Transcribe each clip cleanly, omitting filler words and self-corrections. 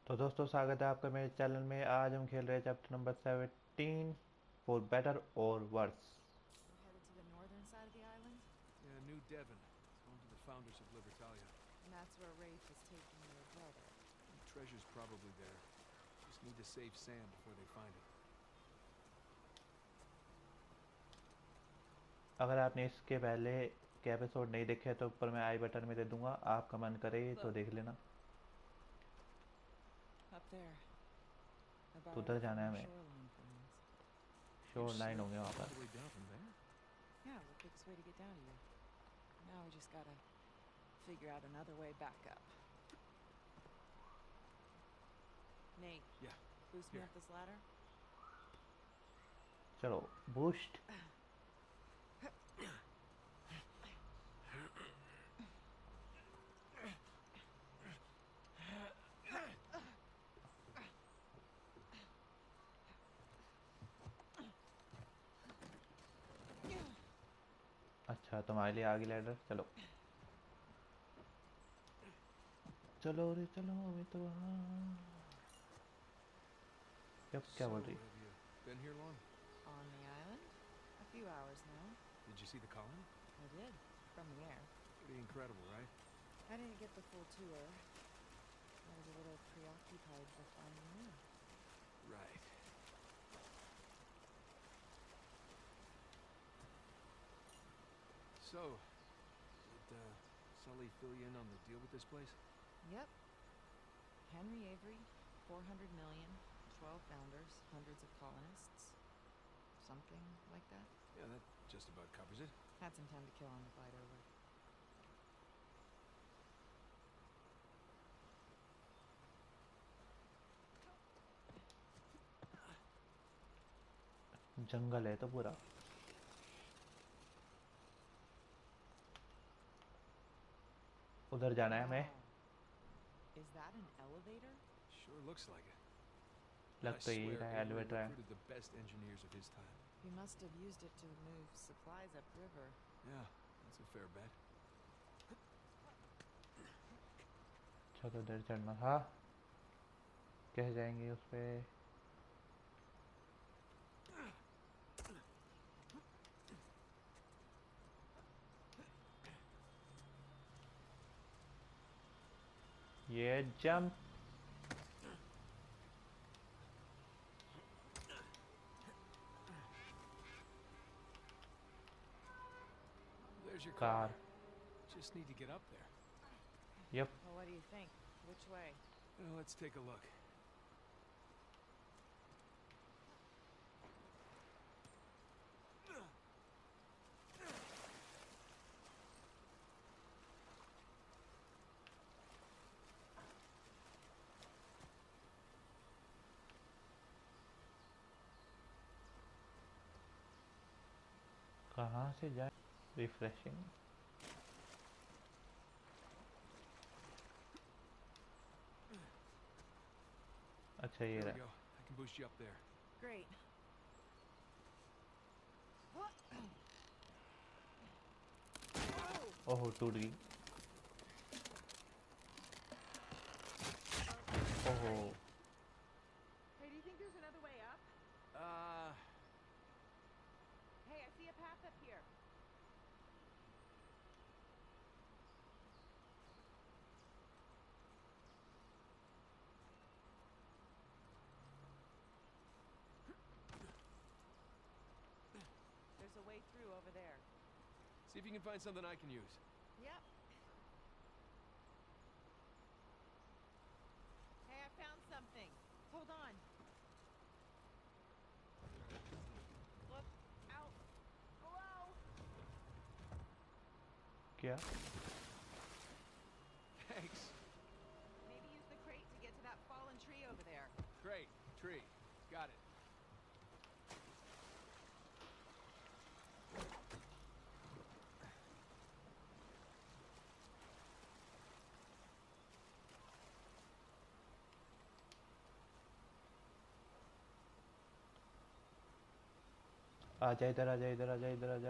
तो दोस्तों स्वागत है आपका मेरे चैनल में। आज हम खेल रहे हैं चैप्टर नंबर 17 फॉर बेटर और worse. We're headed to the northern side of the island, Yeah, New Devon. It's home to the founders of Libertalia. and that's where Rafe is taking your brother. The treasure's probably there. Just need to save Sam before they find it. अगर आपने इसके पहले के episode नहीं देखे तो ऊपर मैं आई बटन में दे दूंगा, आपका मन करे तो Look, देख लेना। up there. I तो borrowed उधर it जाना from है our हमें, shoreline friends. Shore You line slid होंगे वहाँ all पर। the way down from there? Yeah, the quickest way to get down here. Now we just gotta figure out another way back up. Nate, Yeah. boost me Here. up this ladder. चलो boost. अच्छा तुम्हारे लिए आगे ladder, चलो चलो रे चलो अभी तो वहाँ। क्या So, बोल रही? have you been here long? On the island? A few hours now. Did you see the colony? I did, from the air. Pretty incredible, right? I didn't get the full tour. I was a little preoccupied with finding you. Right. So, did Sully fill you in on the deal with this place? Yep. Henry Avery, 400 million, 12 founders, hundreds of colonists. Something like that. Yeah, that just about covers it. Had some time to kill on the flight over. जंगल है तो पूरा। उधर जाना है हमें। Wow. Is that an elevator? Sure looks like it. I लग तो यही swear रहा है, Avery एलिवेटर है। recruited the best engineers of his time. He must have used it to move supplies upriver. Yeah, that's a fair bet. चलो उधर चढ़ना था, कैसे जाएंगे उस पे? ये jump. There's your car. Car. Just need to get up there. Yep. Well, what do you think? Which way? Well, let's take a look. कहाँ से जाए? रिफ्रेशिंग। अच्छा ये There we रहा। go. I can boost you up there. Great. ओहो टूट गई। ओहो। Hey, do you think there's another way up? Uh, Hey, I see a path up here. There's a way through over there. see if you can find something I can use. Yep. Hey, I found something. Hold on. Look out below. क्या? Thanks. Maybe use the crate to get to that fallen tree over there. Great. Tree. Got it. आजा इधर, आजा इधर, आजा इधर, आजा।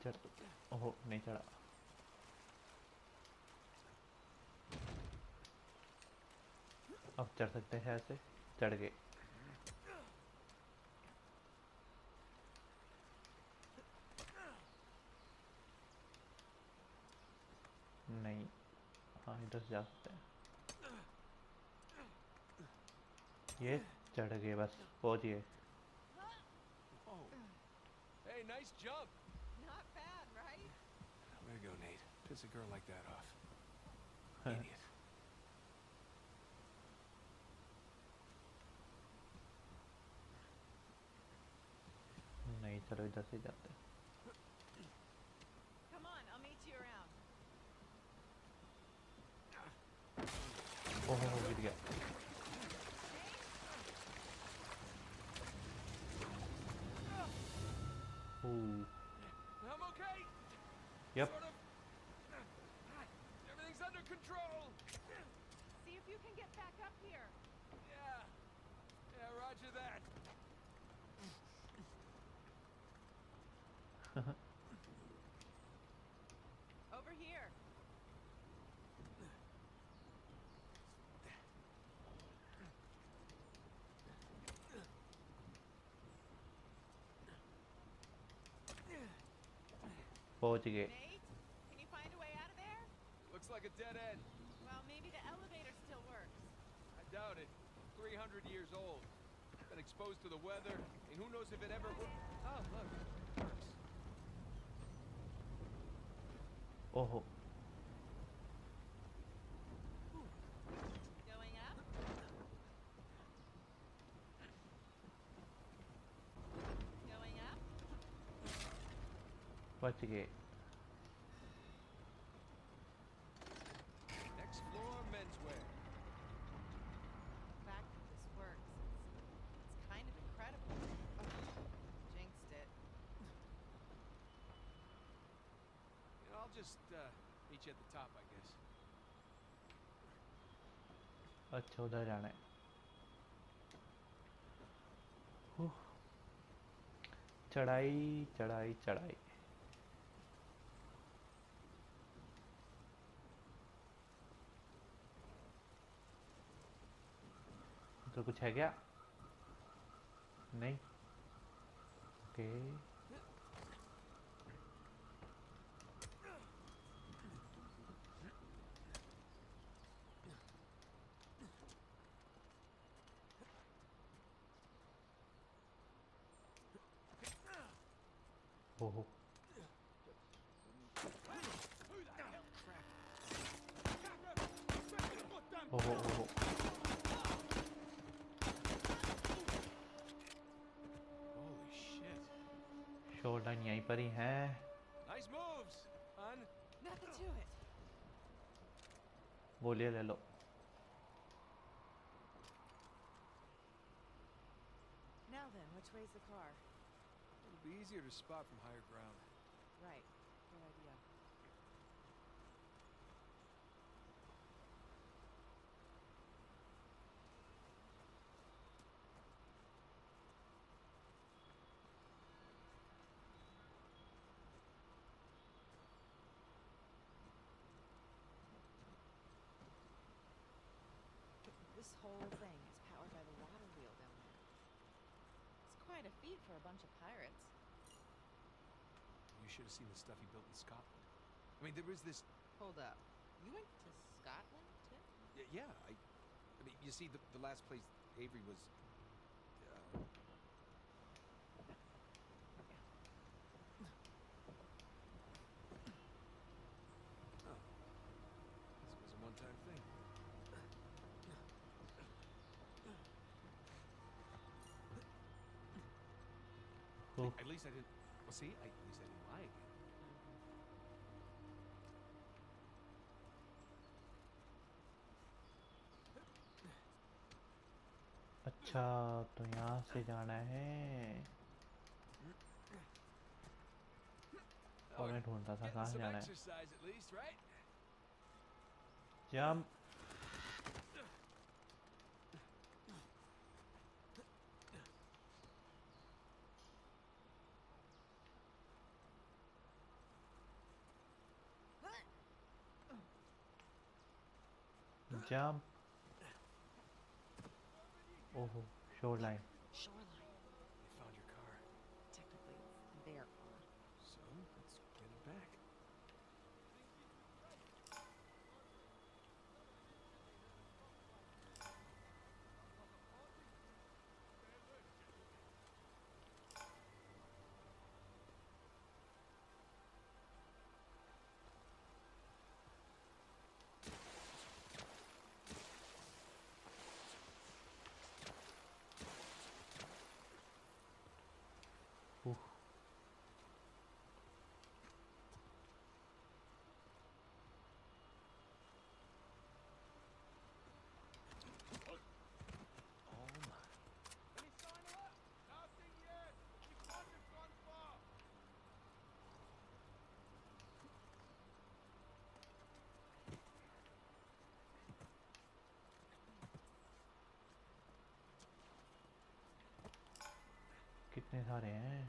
चढ़। ओहो नहीं चढ़ा। अब चढ़ सकते हैं ऐसे। चढ़ गए। नहीं, हाँ इधर से जा सकते हैं। ये चढ़ गए, बस पहुंच गए। Oh. Hey, nice jump. Not bad, right? Way to go, Nate. Piss a girl like that off. Idiot. नहीं, चलो इधर से जाते हैं। Come on, I'll meet you around. ओहो गिर गया। I'm okay. Yep. Sort of. Everything's under control. See if you can get back up here. Yeah. Yeah, roger that. Over here. पहुंच गए। Nate, can you find a way out of there? Looks like a dead end. Well, maybe the elevator still works. I doubt it. 300 years old. Been exposed to the weather, and who knows if it ever works. Oh, look. It works. ओहो Going up? Going up? बच गए। Next floor, menswear. The fact that this works, it's kind of incredible. Oh, jinxed it. You know, I'll just meet you at the top, I guess. अच्छा उधर जाना है। उह, चढ़ाई चढ़ाई चढ़ाई। तो कुछ है क्या? नहीं। ओके। ओहो ओहो ओहो। Holy shit. शोल्डर यहीं पर ही है। Nice moves, hon. Nothing to it. बोलिए ले लो। Now then, which way's the car? It'll be easier to spot from higher ground. Right. Good idea. This whole thing is powered by the water wheel down there. It's quite a feat for a bunch of pirates. You should have seen the stuff he built in Scotland. I mean, there was this. Hold up. You went to Scotland too? Yeah, I mean, you see, the last place Avery was. Oh, this was a one-time thing. Oh, At least I didn't. Well, see, at least I didn't lie again. अच्छा तो यहाँ से जाना है। और मैं ढूंढता था Getting कहाँ से some जाना है। exercise at least, right? Jump. jump. Oh, shoreline. Shoreline. They found your car. Technically, it's their car. So, let's get it back. Ooh. All mine. Any sign of her? Nothing yet. She's wandering gone far. कितने सारे हैं?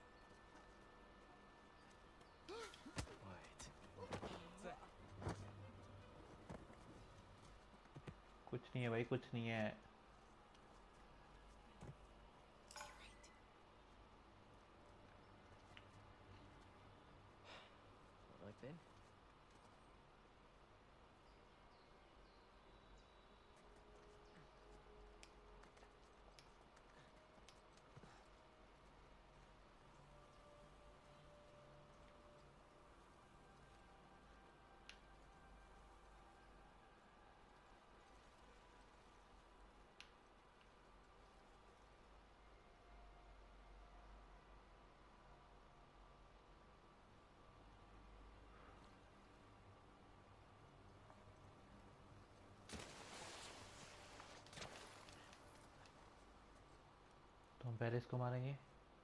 Wait. What's that? कुछ नहीं है भाई, कुछ नहीं है. Like that? तो हम पहले इसको मारेंगे.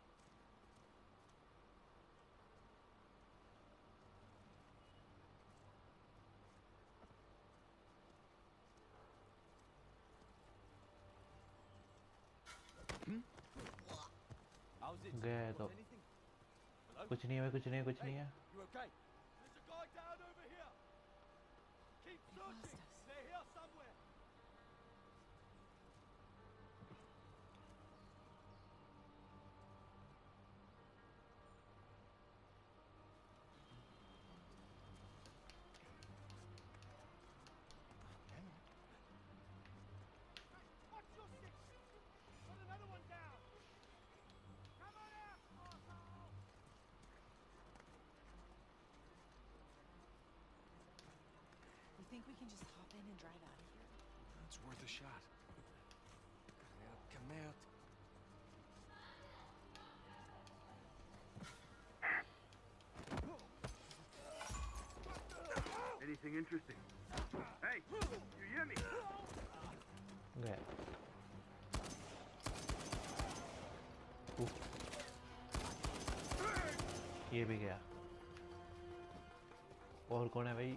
How's it? गए तो. Anything? Hello? कुछ नहीं है, कुछ नहीं है, कुछ नहीं है. You okay? There's a guy down over here. Keep They lost searching. us. They're here somewhere. Watch your six. Got another one down. Come on out, asshole. You think we can just hop in and drive out of here? It's worth a shot. Come out. Anything interesting? Hey, you hear me? गए. उफ. ये भी गया. और कौन है भाई?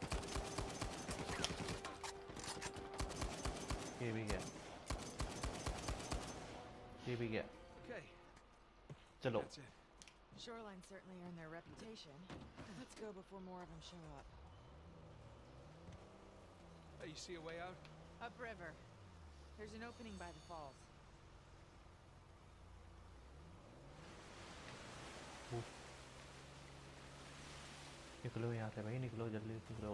ये भी गया. ये भी गया. Okay. चलो. That's it. Shoreline certainly earned their reputation. Let's go before more of them show up. Hey, you see a way out? Upriver. There's an opening by the falls. निकलो यहाँ से भाई, निकलो जल्दी निकलो.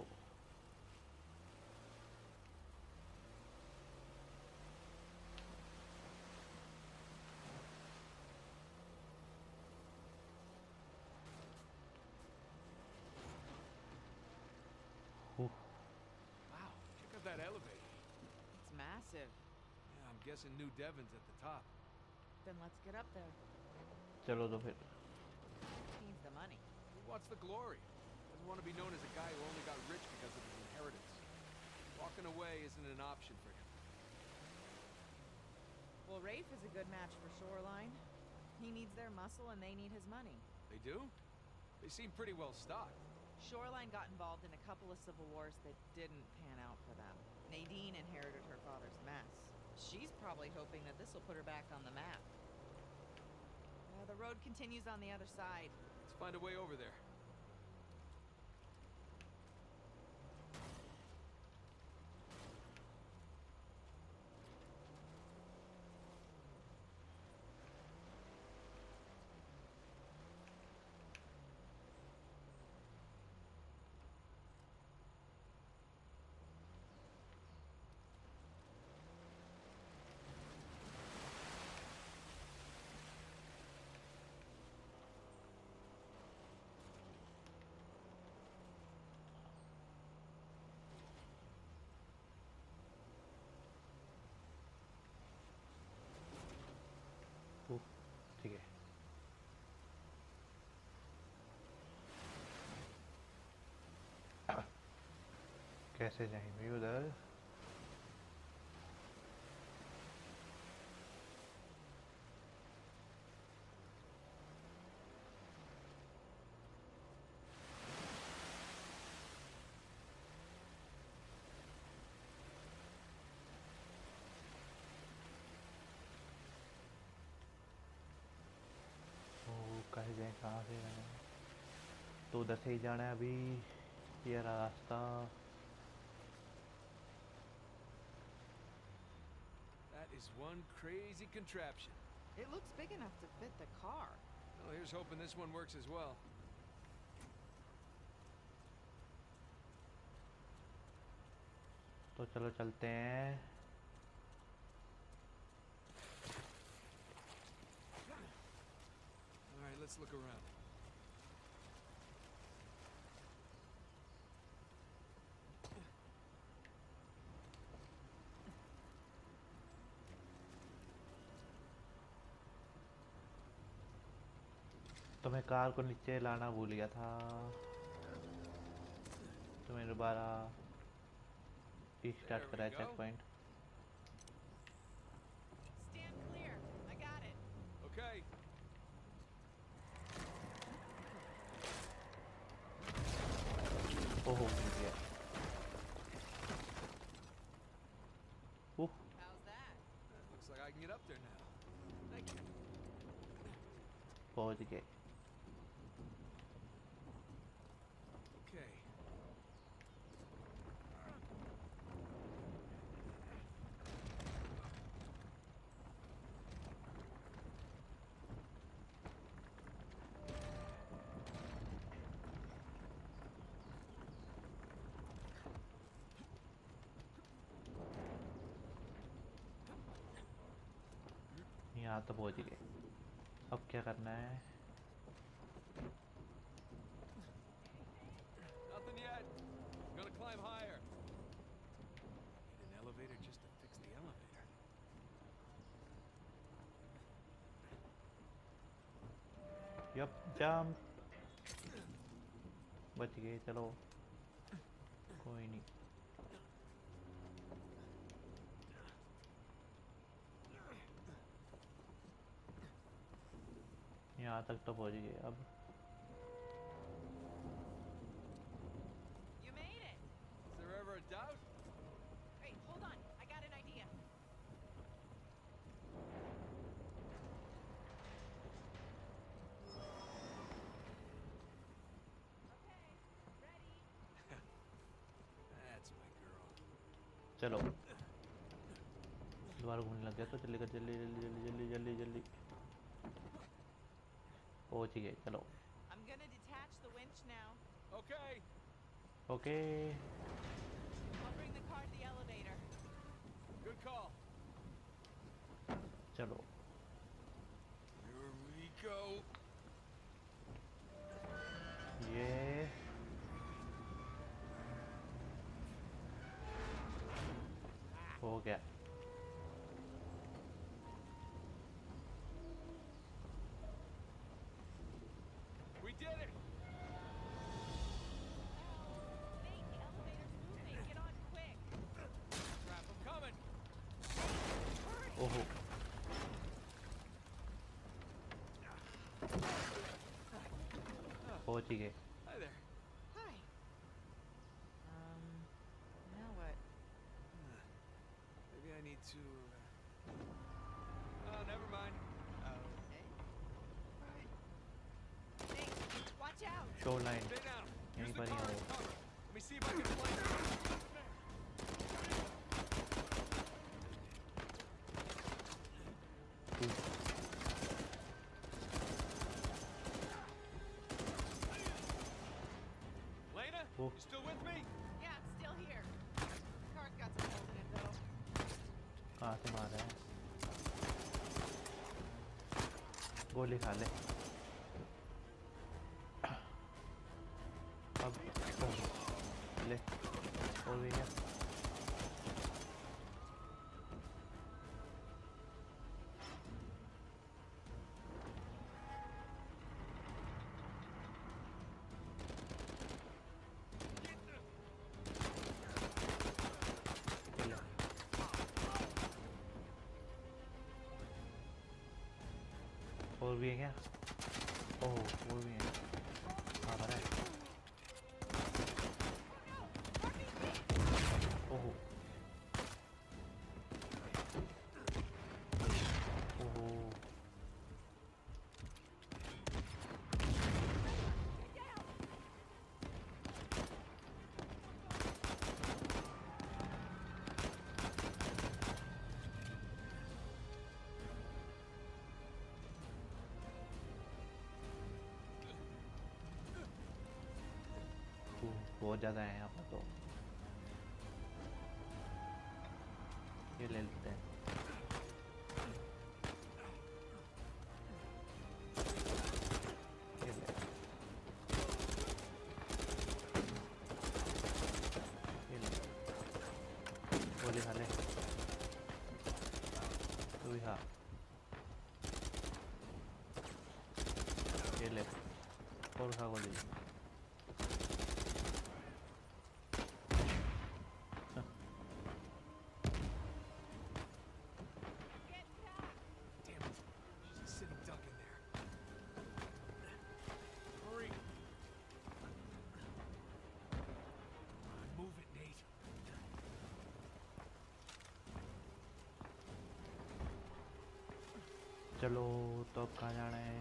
Wow, check out that elevator. It's massive. Yeah, I'm guessing New Devon's at the top. Then let's get up there. चलो तो फिर. Needs the money. He wants the glory. Doesn't want to be known as a guy who only got rich because of his inheritance. Walking away isn't an option for him. Well, Rafe is a good match for Shoreline. He needs their muscle and they need his money. They do? They seem pretty well stocked. Shoreline got involved in a couple of civil wars that didn't pan out for them. Nadine inherited her father's mess. She's probably hoping that this will put her back on the map. The road continues on the other side. Let's find a way over there. ओह, ठीक है। कैसे जाएंगे उधर? कहीं जाए, कहाँ से जाना है? तो उधर से ही जाना है अभी। ये रास्ता। That is one crazy contraption. It looks big enough to fit the car. Well, here's hoping this one works as well. तो चलो चलते हैं। All right, let's look around. तो मैं कार को नीचे लाना भूल गया था, तो मैंने दोबारा स्टार्ट करा checkpoint. Stand clear. I got it. Okay. ओहो, मिल गया। How's that? Looks like I can get up there now. Thank you. पहुंच गए। Okay. यहाँ तो पहुंच गए। अब क्या करना है? Nothing yet. Gonna climb higher. Need an elevator just to fix the elevator. Yep, jump. बच गए, चलो कोई नहीं। यहाँ तक तो पहुंच गए अब। You made it. Is there ever a doubt? Wait, hold on. I got an idea. Okay, ready. That's my girl. चलो दोबारा घूमने लग गया, तो जल्दी कर, जल्दी जल्दी जल्दी जल्दी जल्दी जल्दी पहुंच ही गए। चलो I'm gonna detach the winch now. Okay. Okay. I'll bring the car to the elevator. Good call. चलो Here we go. ये हो गया। We did it. Nate, the elevator's moving. Get on quick. Crap, I'm coming. ओहो, पहुंच ही गए। Hi there. Hi. Now what? Maybe I need to. Oh, never mind. Okay. Nate, watch out. Shoreline Stay down. यहीं Use the पर ही car हो। as cover. Let me see if I can flank you. Lena, Oh. you still with me? Yeah, I'm still here. Car's got some holes in it, though. कहाँ से मार रहा है? गोली खा ले। अब ले, हो गया। और भी है क्या? ओह और भी है। हाँ भरा है। ओह ओह बहुत ज़्यादा है यहाँ पर तो। ये ले लेते हैं। ये ले ये ले गोली खा ले तू भी खा। ये ले और खा गोली। Damn it. She's a sitting duck in there. Hurry. Move it, Nate. चलो तो अब कहाँ जाना है?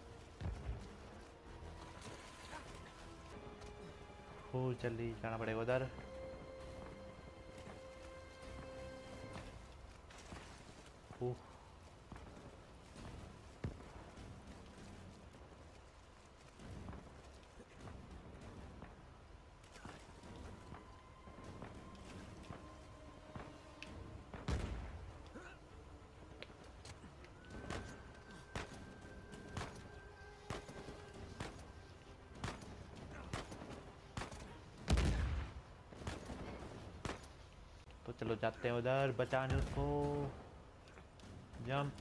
हो जल्दी जाना पड़ेगा उधर। ओह तो चलो जाते हैं उधर बचाने उसको। जंप।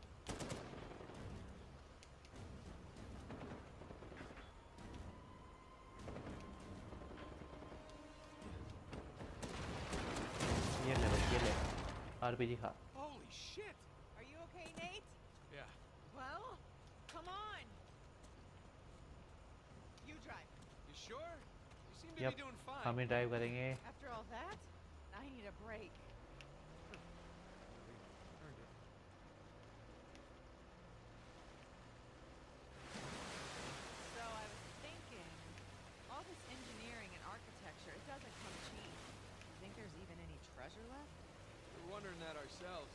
ये ले बस ये ले आरपीजी खा। Holy shit! Are you okay, Nate? Yeah. Well, come on. You drive. You sure? You seem to Yep. be doing fine. हम ही ड्राइव करेंगे। After all that, I need a break. Earned it. So I was thinking, all this engineering and architecture, it doesn't come cheap. You think there's even any treasure left? We're wondering that ourselves.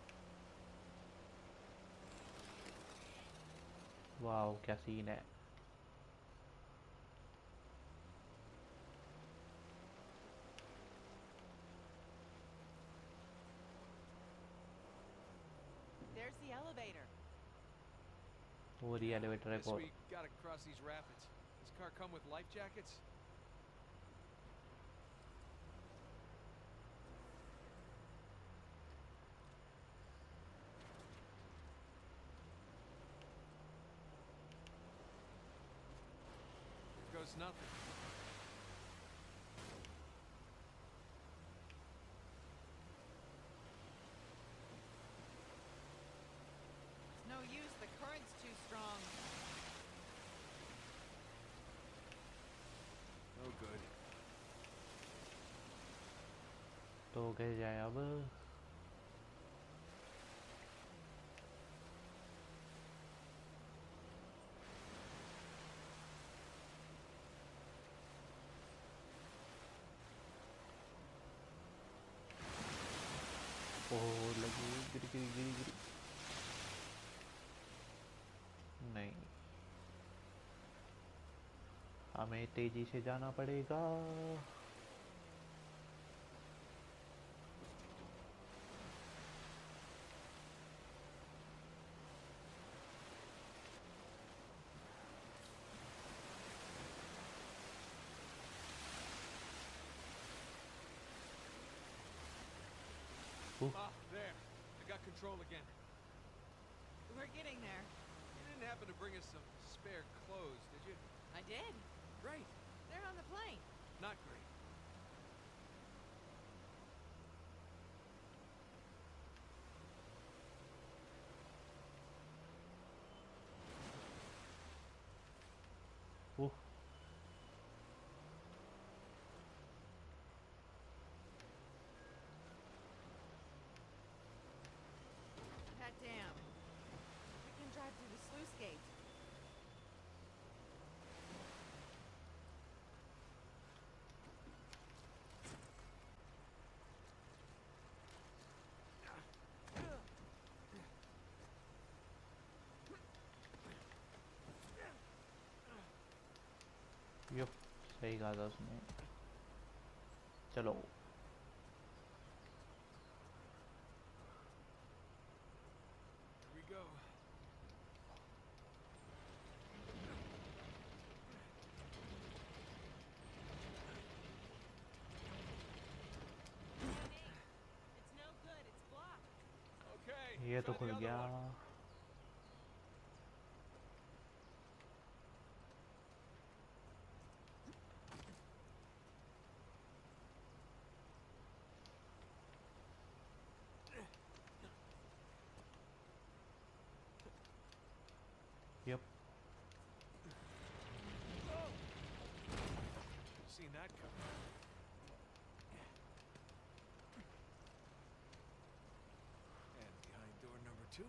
Wow क्या scene है। There's the elevator. वो रही elevator है Guess और we gotta cross these rapids. Does car come with life jackets? Here goes nothing. It's no use, the current's too strong. No good. तो कैसे जाए अब? ओह लगी गिरी गिरी गिरी गिरी। नहीं हमें तेजी से जाना पड़ेगा। Ah, there. I got control again. We're getting there. You didn't happen to bring us some spare clothes, did you? I did. Great. They're on the plane. Not great. Uh, That dam. We can drive through the sluice gate. यो सही कहा था उसने। चलो Here we go. It's no good. It's blocked. Okay. ये तो try the खुल other गया। one. Yep, Seen that coming. And behind door number 2.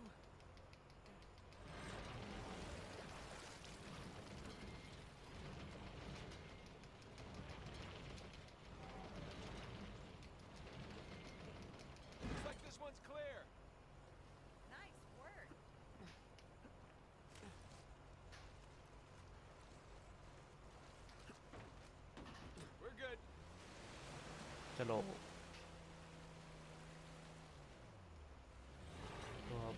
Looks like this one's clear. Nice work. We're good. चलो। तो अब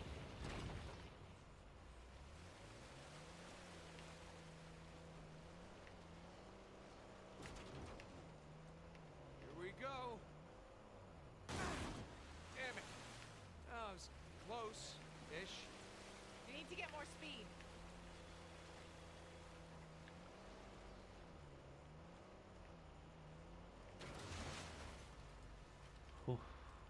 Here we go. Damn it. Oh, it was close-ish. You need to get more speed. उह,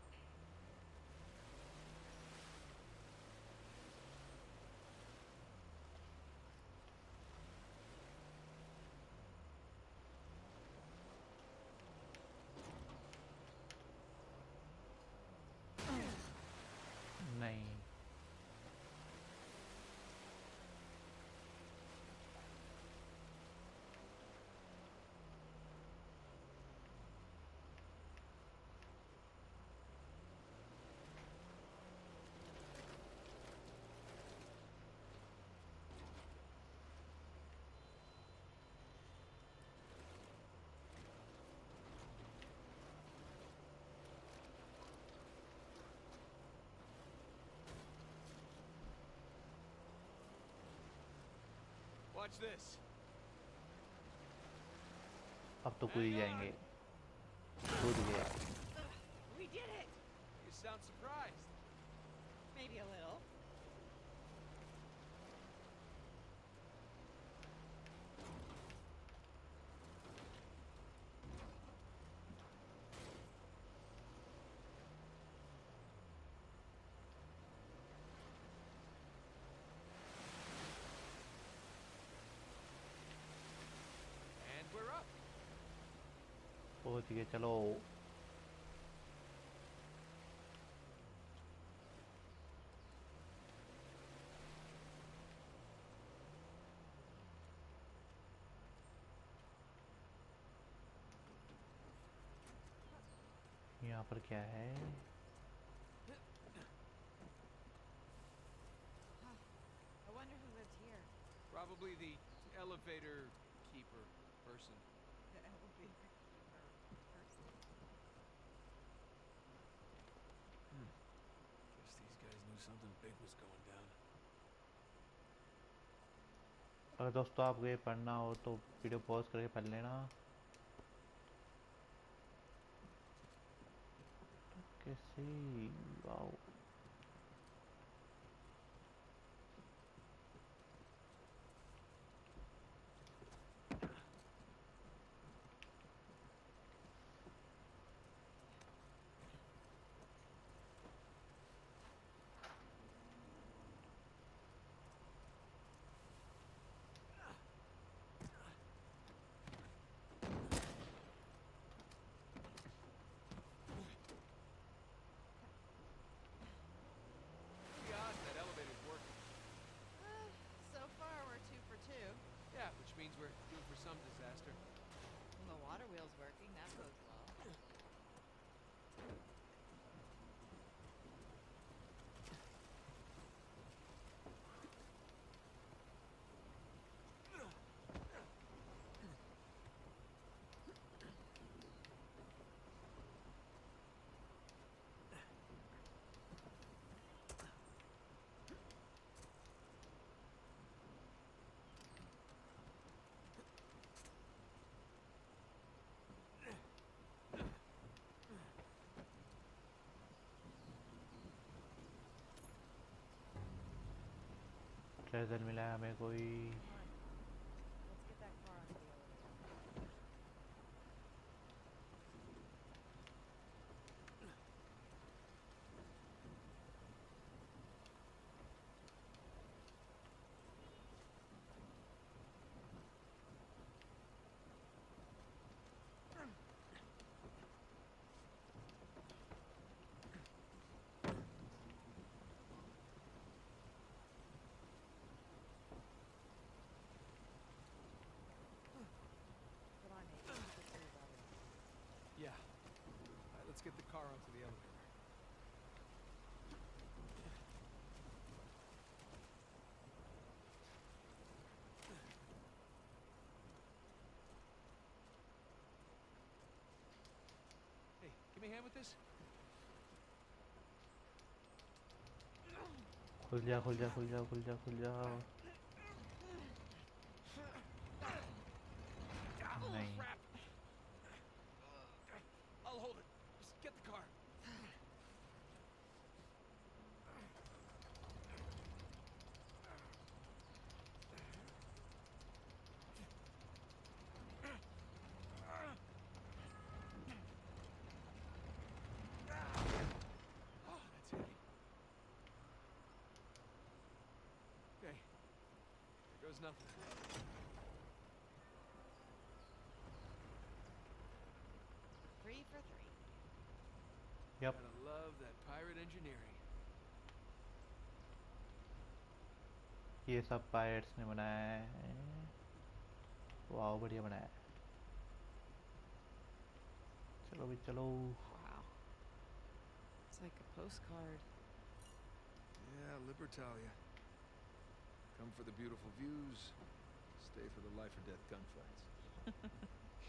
नहीं Watch this. अब तो कूद ही जाएंगे। कूद गया। We did it. You sound surprised. Maybe a little. And we're up. पहुंच गए, चलो। यहाँ पर क्या है? I wonder who lived here. Probably the elevator keeper person. The elevator keeper person. Guess these guys knew something big was going down. अगर दोस्तों आपको ये पढ़ना हो तो वीडियो पॉज करके पढ़ लेना। कैसे? वाओ। ट्रेजर मिला है हमें कोई। Let's get that car onto the elevator. Come on, Nate. Let's get to your brother. Yeah. All right, let's get the car onto the elevator. Hey, give me a hand with this. खुल जा खुल जा खुल जा खुल जा खुल जा। नहीं Crap. I'll hold it. Just get the car. Oh, that's heavy. Okay. There goes nothing. 3 for 3. Yep Gotta love that pirate engineering. ये सब पायरेट्स ने बनाया है। वाह बढ़िया बनाया है। चलो भी चलो। Wow. It's like a postcard. Yeah, Libertalia. Come for the beautiful views, stay for the life or death gunfights.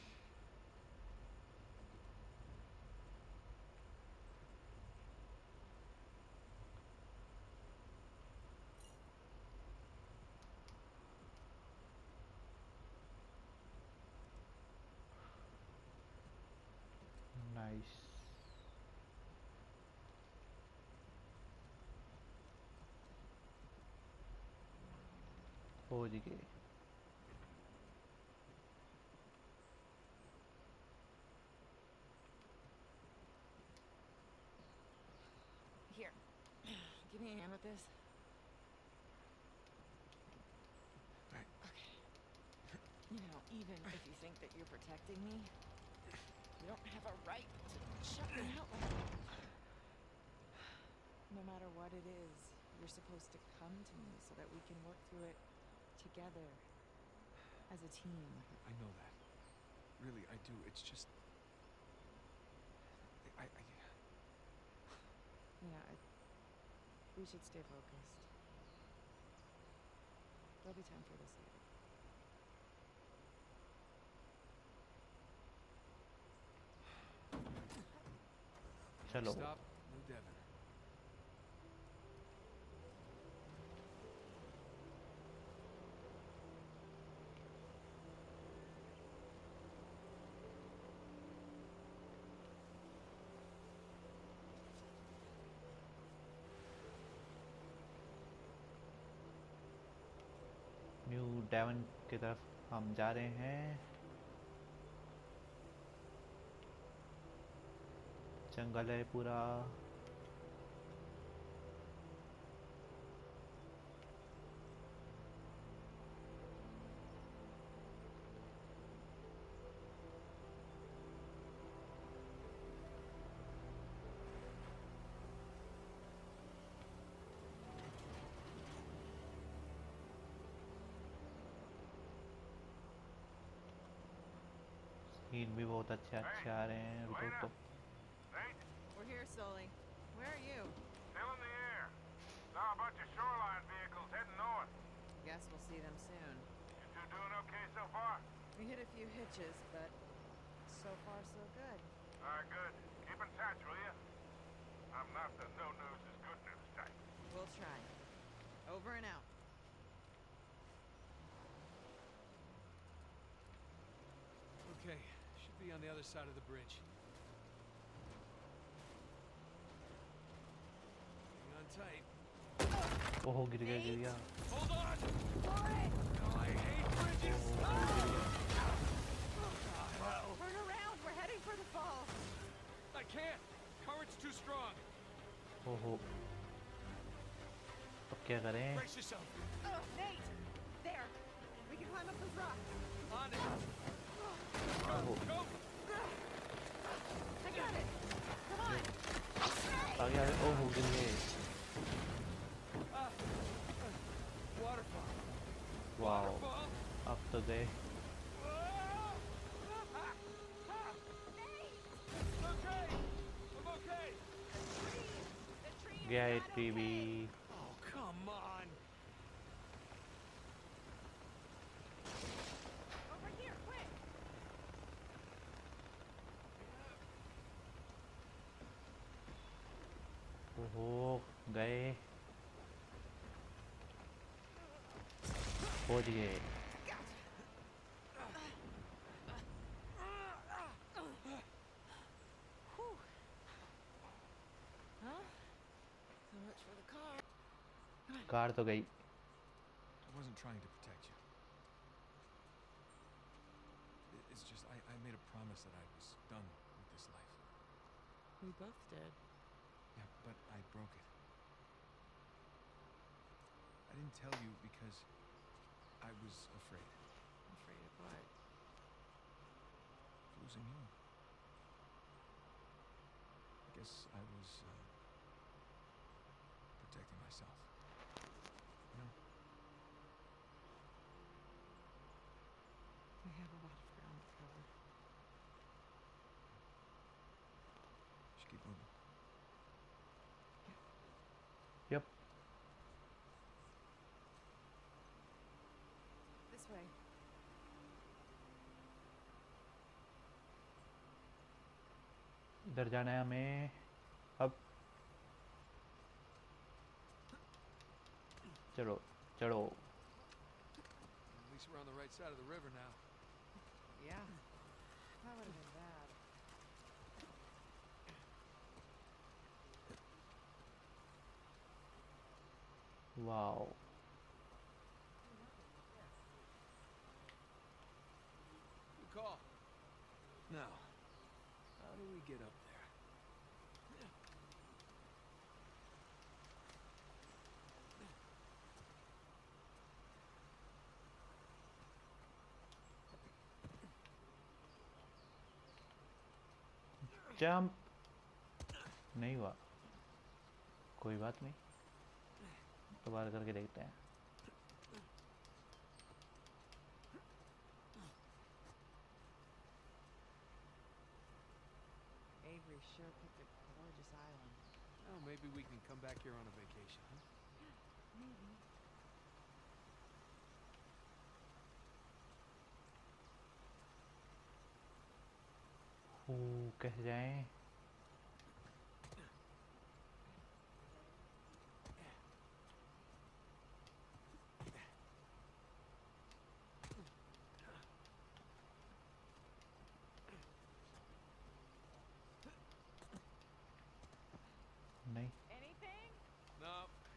Nice. हो जी गए। Here. Give me a hand with this. Right. Okay. You know, even if you think that you're protecting me, you don't have a right to shut me out like that. No matter what it is, you're supposed to come to me so that we can work through it together as a team. I know that. Really, I do. It's just... Yeah, we should stay focused. There'll be time for this later. चलो Stop, no Devon. New Devon की तरफ हम जा रहे हैं। जंगल है पूरा। Scene भी बहुत अच्छे अच्छे आ रहे हैं। रुको तो Nate, We're here, Sully. Where are you? still in the air. Saw a bunch of shoreline vehicles heading north. Guess we'll see them soon. You two doing okay so far? We hit a few hitches, but so far so good. All right, good. Keep in touch, will you? I'm not the no news is good news type. We'll try. Over and out. Okay, should be on the other side of the bridge. Hang on tight. ओहो गिर गया गिर गया। Hold on! run for it! Oh, I hate bridges! Turn around. We're heading for the falls. I can't! Current's too strong. ओहो, अब क्या करें? Brace yourself. Oh, Nate. There. We can climb up those rocks. On it. ओहो, Go! I got it. Come on. आगे आगे, ओहो गिर गए। Waterfall. Wow, Waterfall. अब तो गए। Okay. I'm okay. The tree is गया not एक TV. Oh, come on. Over here, quick. ओहो, गए। पहुंच गए। Huh? So much for the car. Car तो गई। I wasn't trying to protect you. It's just I made a promise that I was done with this life. We both did. Yeah, but I broke it. I didn't tell you because I was afraid Afraid of what? of losing you. I guess I was protecting myself. You know? We have a lot of ground to cover. Should keep moving. Yep, This way. इधर जाना है हमें। अब चलो, चलो। At least we're on the right side of the river now. Yeah. That would have been bad. Wow, Good call. Now, how do we get up there? Jump नहीं हुआ, कोई बात नहीं, दोबारा करके देखते हैं। Avery sure picked a gorgeous island. Well, maybe we can come back here on a vacation, huh? Maybe. कैसे जाएं? नहीं, Anything? No.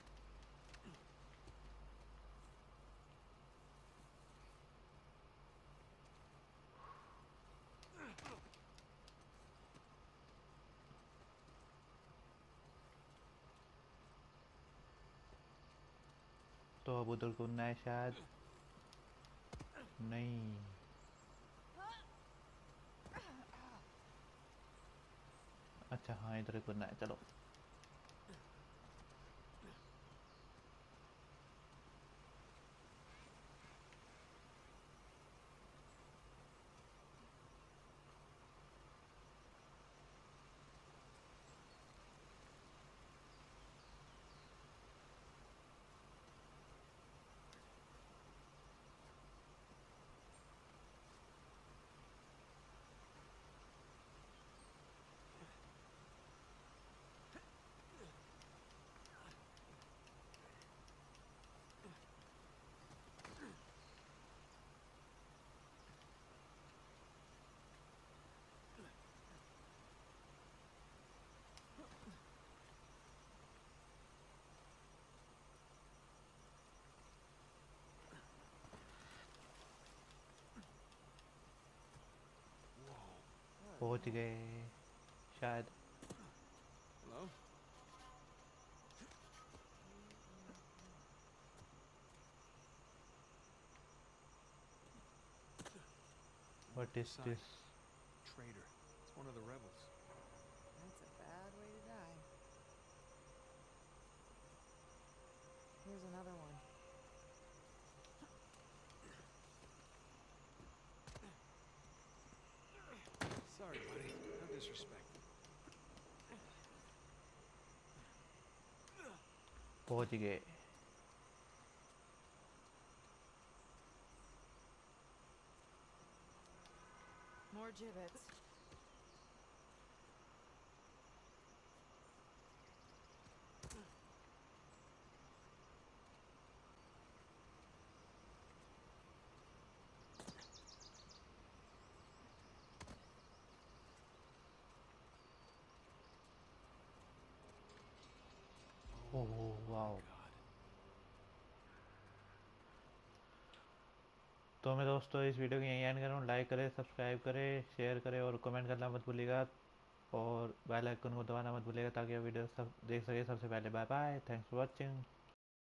तो अब उधर कूदना है शायद। नहीं, अच्छा हाँ, इधर ही कूदना है, चलो। पहुंच गए शायद। Hello? What is Sign. this? Traitor. It's one of the rebels. That's a bad way to die. Here's another one. Sorry, buddy. No disrespect. पहुंच गए। More gibbets. Oh wow. तो मैं दोस्तों इस वीडियो को यहीं एंड कर रहा हूँ। लाइक करें, सब्सक्राइब करें, शेयर करें और कमेंट करना मत भूलिएगा और बेल आइकन को दबाना मत भूलिएगा ताकि ये वीडियो सब देख सके सबसे पहले। Bye bye, thanks for watching.